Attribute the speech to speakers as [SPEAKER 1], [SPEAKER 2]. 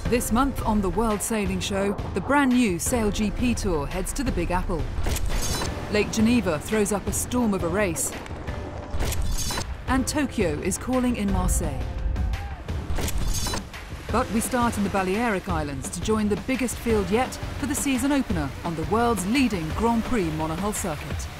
[SPEAKER 1] This month on the World Sailing Show, the brand new SailGP Tour heads to the Big Apple. Lake Geneva throws up a storm of a race. And Tokyo is calling in Marseille. But we start in the Balearic Islands to join the biggest field yet for the season opener on the world's leading Grand Prix monohull circuit.